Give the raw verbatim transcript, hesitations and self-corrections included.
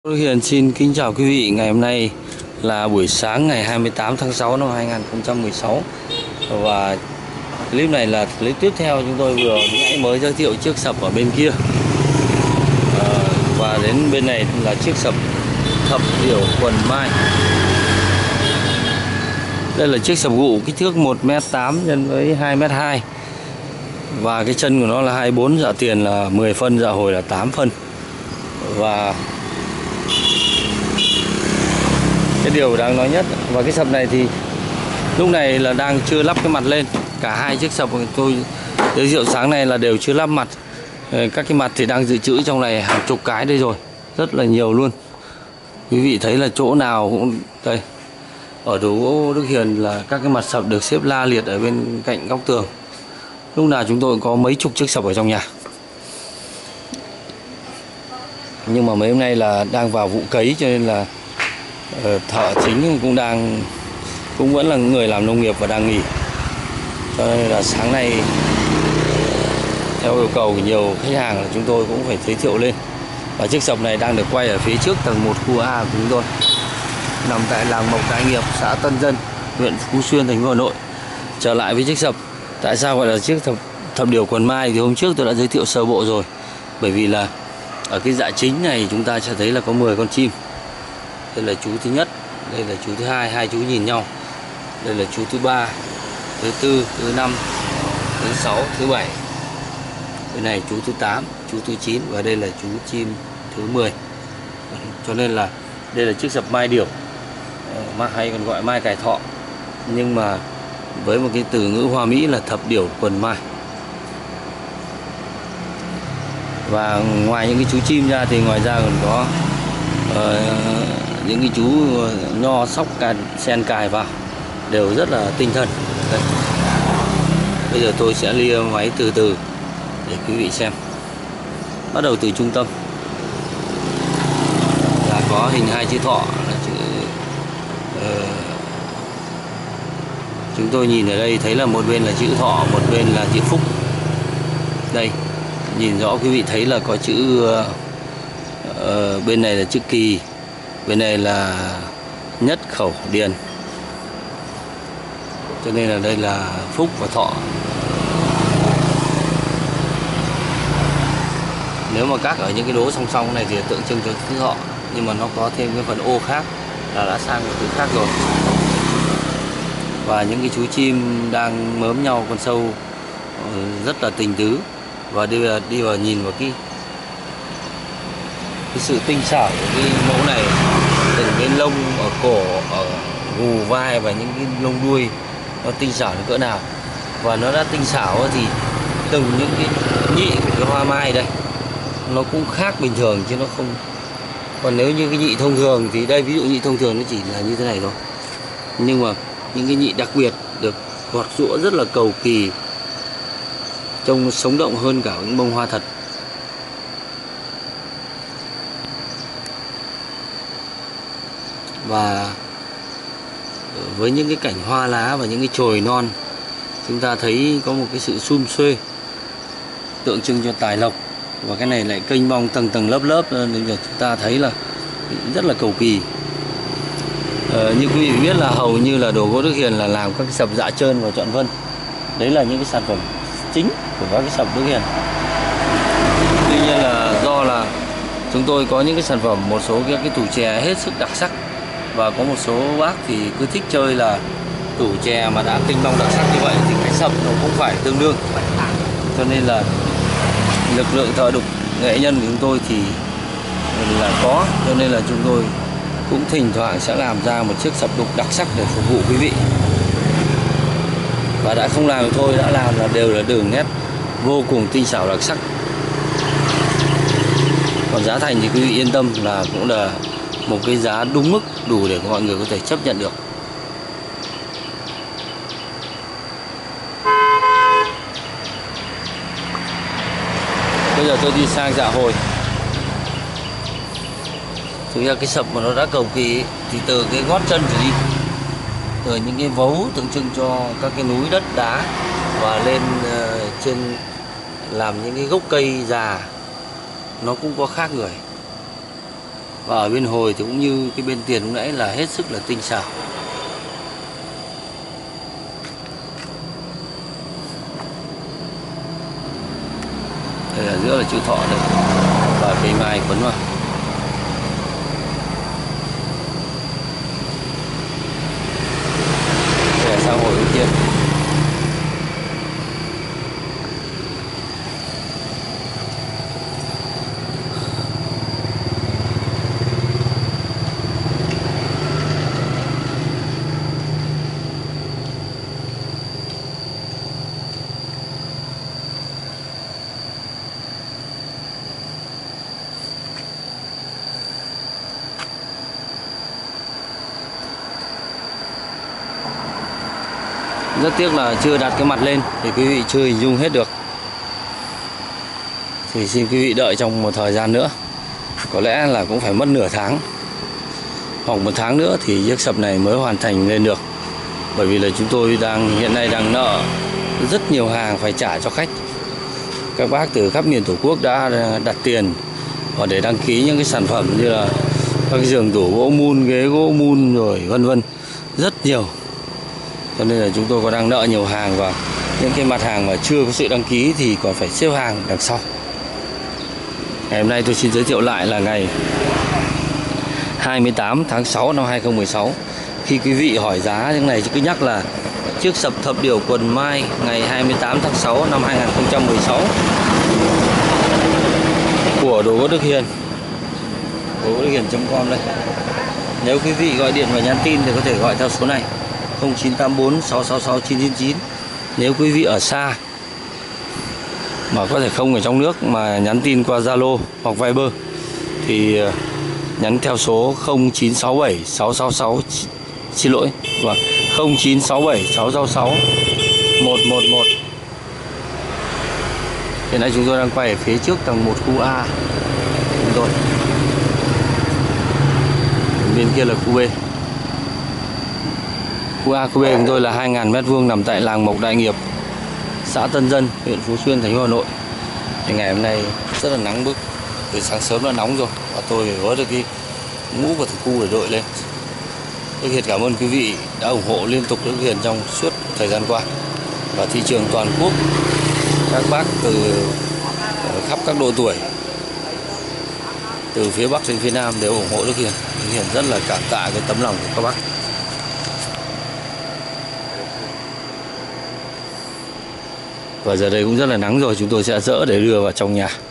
Tôi Hiền xin kính chào quý vị. Ngày hôm nay là buổi sáng ngày hai mươi tám tháng sáu năm hai nghìn không trăm mười sáu. Và clip này là clip tiếp theo, chúng tôi vừa nãy mới giới thiệu chiếc sập ở bên kia. à, Và đến bên này là chiếc sập thập điểu quần mai. Đây là chiếc sập gụ kích thước một mét tám nhân với hai mét hai. Và cái chân của nó là hai mươi bốn, dạ tiền là mười phân, dạ hồi là tám phân. Và cái điều đáng nói nhất, và cái sập này thì lúc này là đang chưa lắp cái mặt lên. Cả hai chiếc sập tôi giới thiệu sáng nay là đều chưa lắp mặt. Các cái mặt thì đang dự trữ trong này hàng chục cái đây rồi, rất là nhiều luôn. Quý vị thấy là chỗ nào cũng đây, ở đồ gỗ Đức Hiền là các cái mặt sập được xếp la liệt ở bên cạnh góc tường. Lúc nào chúng tôi cũng có mấy chục chiếc sập ở trong nhà. Nhưng mà mấy hôm nay là đang vào vụ cấy cho nên là thợ chính cũng đang cũng vẫn là người làm nông nghiệp và đang nghỉ, cho nên là sáng nay theo yêu cầu của nhiều khách hàng là chúng tôi cũng phải giới thiệu lên. Và chiếc sập này đang được quay ở phía trước tầng một khu A của chúng tôi, nằm tại làng Mộc Đại Nghiệp, xã Tân Dân, huyện Phú Xuyên, thành phố Hà Nội. Trở lại với chiếc sập, tại sao gọi là chiếc thập, thập điểu quần mai thì hôm trước tôi đã giới thiệu sơ bộ rồi. Bởi vì là ở cái dạ chính này chúng ta sẽ thấy là có mười con chim. Đây là chú thứ nhất, đây là chú thứ hai, hai chú nhìn nhau. Đây là chú thứ ba, thứ tư, thứ năm, thứ sáu, thứ bảy. Bên này chú thứ tám, chú thứ chín và đây là chú chim thứ mười. Cho nên là đây là chiếc sập mai điểu, hay còn gọi mai cải thọ, nhưng mà với một cái từ ngữ hoa mỹ là thập điểu quần mai. Và ngoài những cái chú chim ra thì ngoài ra còn có uh, những cái chú nho, sóc, sen cài vào, đều rất là tinh thần. Đây. Bây giờ tôi sẽ lia máy từ từ để quý vị xem. Bắt đầu từ trung tâm là có hình hai chữ thọ, là chữ uh, chúng tôi nhìn ở đây thấy là một bên là chữ thọ, một bên là chữ phúc. Đây, nhìn rõ quý vị thấy là có chữ uh, uh, bên này là chữ kỳ, bên này là nhất khẩu điền, cho nên là đây là phúc và thọ. Nếu mà các ở những cái đố song song này thì tượng trưng cho chữ thọ, nhưng mà nó có thêm cái phần ô khác là đã sang một thứ khác rồi. Và những cái chú chim đang mớm nhau, con sâu rất là tình tứ. Và đi vào, đi vào nhìn vào cái cái sự tinh xảo của cái mẫu này, từng cái lông ở cổ, ở gù vai và những cái lông đuôi nó tinh xảo đến cỡ nào. Và nó đã tinh xảo thì từng những cái nhị của cái hoa mai đây nó cũng khác bình thường chứ nó không. Còn nếu như cái nhị thông thường thì đây, ví dụ nhị thông thường nó chỉ là như thế này thôi, nhưng mà những cái nhị đặc biệt được gọt giũa rất là cầu kỳ, trông sống động hơn cả những bông hoa thật. Và với những cái cảnh hoa lá và những cái chồi non, chúng ta thấy có một cái sự sum xuê tượng trưng cho tài lộc. Và cái này lại kênh bong tầng tầng lớp lớp nên là chúng ta thấy là rất là cầu kỳ. ờ, Như quý vị biết là hầu như là đồ gỗ Đức Hiền là làm các cái sập dạ trơn và trọn vân. Đấy là những cái sản phẩm chính của các cái sập Đức Hiền. Tuy nhiên là do là chúng tôi có những cái sản phẩm, một số các cái tủ chè hết sức đặc sắc, và có một số bác thì cứ thích chơi là tủ chè mà đã kinh long đặc sắc như vậy thì cái sập nó cũng phải tương đương. Cho nên là lực lượng thợ đục nghệ nhân của chúng tôi thì là có, cho nên là chúng tôi cũng thỉnh thoảng sẽ làm ra một chiếc sập đục đặc sắc để phục vụ quý vị. Và đã không làm thì thôi, đã làm là đều là đường nét vô cùng tinh xảo đặc sắc. Còn giá thành thì quý vị yên tâm là cũng là một cái giá đúng mức, đủ để mọi người có thể chấp nhận được. Bây giờ tôi đi sang dạ hồi. Thực ra cái sập mà nó đã cầu kỳ thì từ cái gót chân trở đi, từ những cái vấu tượng trưng cho các cái núi đất đá, và lên uh, trên làm những cái gốc cây già, nó cũng có khác người. Và ở bên hồi thì cũng như cái bên tiền lúc nãy là hết sức là tinh xảo. Đây ở giữa là chữ thọ đây, và cây mai quấn vào. Đây là sang hồi bên kia. Rất tiếc là chưa đặt cái mặt lên thì quý vị chưa hình dung hết được. Thì xin quý vị đợi trong một thời gian nữa. Có lẽ là cũng phải mất nửa tháng hoặc một tháng nữa thì chiếc sập này mới hoàn thành lên được. Bởi vì là chúng tôi đang hiện nay đang nợ rất nhiều hàng phải trả cho khách. Các bác từ khắp miền Tổ quốc đã đặt tiền và để đăng ký những cái sản phẩm như là các cái giường tủ gỗ mun, ghế gỗ mun rồi vân vân, rất nhiều. Cho nên là chúng tôi còn đang nợ nhiều hàng, và những cái mặt hàng mà chưa có sự đăng ký thì còn phải xếp hàng đằng sau. Ngày hôm nay tôi xin giới thiệu lại là ngày hai mươi tám tháng sáu năm hai nghìn không trăm mười sáu. Khi quý vị hỏi giá những này cứ nhắc là chiếc sập thập điểu quần mai ngày hai mươi tám tháng sáu năm hai nghìn không trăm mười sáu của Đồ Gỗ Đức Hiền, đồ gỗ đức hiền chấm com đây. Nếu quý vị gọi điện và nhắn tin thì có thể gọi theo số này không chín tám bốn sáu sáu sáu chín chín chín. Nếu quý vị ở xa mà có thể không ở trong nước mà nhắn tin qua Zalo hoặc Viber thì nhắn theo số không chín sáu bảy sáu sáu sáu, xin lỗi, và không chín sáu bảy sáu sáu sáu một một một. Hiện nay chúng tôi đang quay ở phía trước tầng một khu A chúng tôi. Bên kia là khu B. Khu A, khu B chúng tôi là hai nghìn mét vuông nằm tại làng Mộc Đại Nghiệp, xã Tân Dân, huyện Phú Xuyên, thành phố Hà Nội. Thì ngày hôm nay rất là nắng bức, từ sáng sớm đã nóng rồi và tôi phải vớt được cái mũ của thằng cu để đội lên. Đức Hiền cảm ơn quý vị đã ủng hộ liên tục Đức Hiền trong suốt thời gian qua, và thị trường toàn quốc, các bác từ khắp các độ tuổi, từ phía Bắc đến phía Nam đều ủng hộ Đức Hiền. Đức Hiền rất là cảm tạ cái tấm lòng của các bác. Và giờ đây cũng rất là nắng rồi, chúng tôi sẽ dỡ để đưa vào trong nhà.